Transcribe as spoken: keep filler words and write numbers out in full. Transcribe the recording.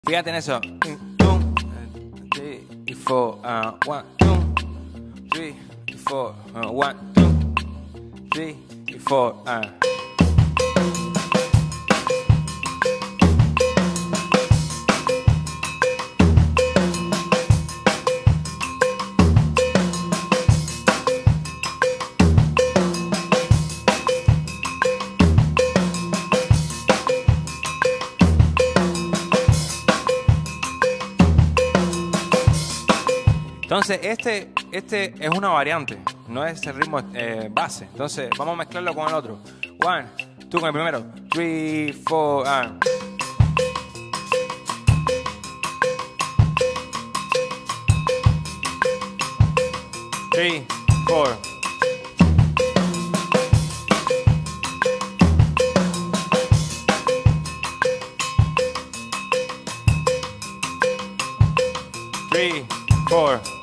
Fíjate en eso. Two, three, four, uh, one, two, three, four, uh, one, two, three, four, uh. Entonces, este, este es una variante, no es el ritmo eh, base. Entonces, vamos a mezclarlo con el otro. One, two con el primero. Three, four, and. Three, four. Three, four.